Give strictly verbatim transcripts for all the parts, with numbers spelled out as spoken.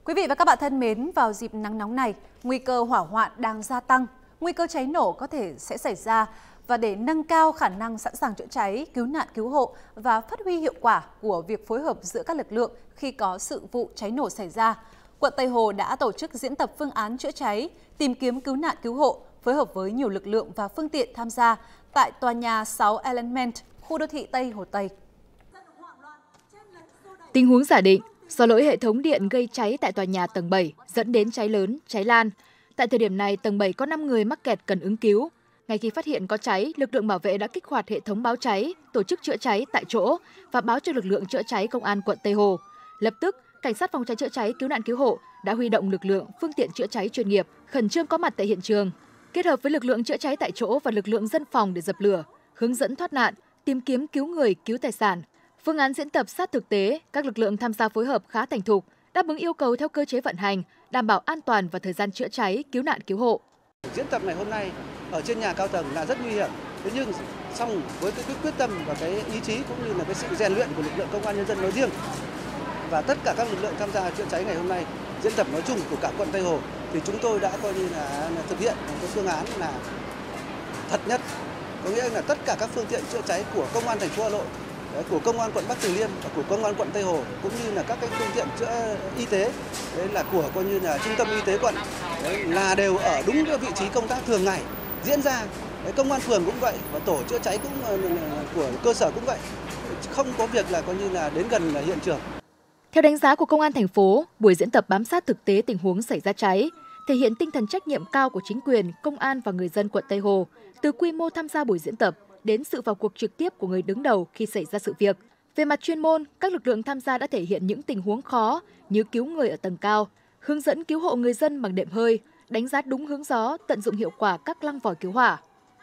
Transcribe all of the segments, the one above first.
Quý vị và các bạn thân mến, vào dịp nắng nóng này, nguy cơ hỏa hoạn đang gia tăng, nguy cơ cháy nổ có thể sẽ xảy ra. Và để nâng cao khả năng sẵn sàng chữa cháy, cứu nạn cứu hộ và phát huy hiệu quả của việc phối hợp giữa các lực lượng khi có sự vụ cháy nổ xảy ra, quận Tây Hồ đã tổ chức diễn tập phương án chữa cháy, tìm kiếm cứu nạn cứu hộ, phối hợp với nhiều lực lượng và phương tiện tham gia tại tòa nhà sáu Element, khu đô thị Tây Hồ Tây. Tình huống giả định, do lỗi hệ thống điện gây cháy tại tòa nhà tầng bảy dẫn đến cháy lớn, cháy lan. Tại thời điểm này, tầng bảy có năm người mắc kẹt cần ứng cứu. Ngay khi phát hiện có cháy, lực lượng bảo vệ đã kích hoạt hệ thống báo cháy, tổ chức chữa cháy tại chỗ và báo cho lực lượng chữa cháy công an quận Tây Hồ. Lập tức, cảnh sát phòng cháy chữa cháy cứu nạn cứu hộ đã huy động lực lượng, phương tiện chữa cháy chuyên nghiệp, khẩn trương có mặt tại hiện trường, kết hợp với lực lượng chữa cháy tại chỗ và lực lượng dân phòng để dập lửa, hướng dẫn thoát nạn, tìm kiếm cứu người, cứu tài sản. Phương án diễn tập sát thực tế, các lực lượng tham gia phối hợp khá thành thục, đáp ứng yêu cầu theo cơ chế vận hành, đảm bảo an toàn và thời gian chữa cháy, cứu nạn cứu hộ. Diễn tập ngày hôm nay ở trên nhà cao tầng là rất nguy hiểm, thế nhưng song với cái quyết tâm và cái ý chí cũng như là cái sự rèn luyện của lực lượng công an nhân dân nói riêng và tất cả các lực lượng tham gia chữa cháy ngày hôm nay, diễn tập nói chung của cả quận Tây Hồ thì chúng tôi đã coi như là, là thực hiện một cái phương án là thật nhất, có nghĩa là tất cả các phương tiện chữa cháy của công an thành phố Hà Nội, của công an quận Bắc Từ Liêm và của công an quận Tây Hồ cũng như là các cái phương tiện chữa y tế đấy là của coi như là trung tâm y tế quận đấy, là đều ở đúng cái vị trí công tác thường ngày diễn ra. Đấy, công an phường cũng vậy và tổ chữa cháy cũng của cơ sở cũng vậy, không có việc là coi như là đến gần là hiện trường. Theo đánh giá của công an thành phố, buổi diễn tập bám sát thực tế tình huống xảy ra cháy, thể hiện tinh thần trách nhiệm cao của chính quyền, công an và người dân quận Tây Hồ, từ quy mô tham gia buổi diễn tập đến sự vào cuộc trực tiếp của người đứng đầu khi xảy ra sự việc. Về mặt chuyên môn, các lực lượng tham gia đã thể hiện những tình huống khó như cứu người ở tầng cao, hướng dẫn cứu hộ người dân bằng đệm hơi, đánh giá đúng hướng gió, tận dụng hiệu quả các lăng vòi cứu hỏa.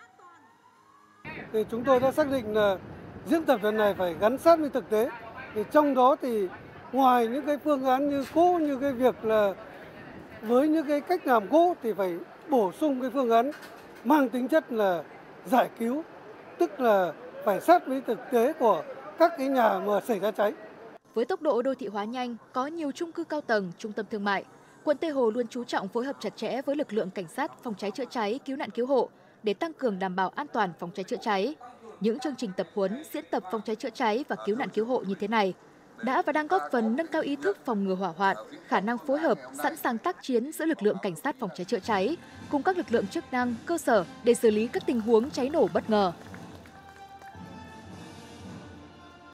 Thì chúng tôi đã xác định là diễn tập lần này phải gắn sát với thực tế. Thì trong đó thì ngoài những cái phương án như cũ, như cái việc là với những cái cách làm cũ thì phải bổ sung cái phương án mang tính chất là giải cứu, tức là phải sát với thực tế của các cái nhà mà xảy ra cháy. Với tốc độ đô thị hóa nhanh, có nhiều chung cư cao tầng, trung tâm thương mại, quận Tây Hồ luôn chú trọng phối hợp chặt chẽ với lực lượng cảnh sát phòng cháy chữa cháy, cứu nạn cứu hộ để tăng cường đảm bảo an toàn phòng cháy chữa cháy. Những chương trình tập huấn, diễn tập phòng cháy chữa cháy và cứu nạn cứu hộ như thế này đã và đang góp phần nâng cao ý thức phòng ngừa hỏa hoạn, khả năng phối hợp, sẵn sàng tác chiến giữa lực lượng cảnh sát phòng cháy chữa cháy cùng các lực lượng chức năng, cơ sở để xử lý các tình huống cháy nổ bất ngờ.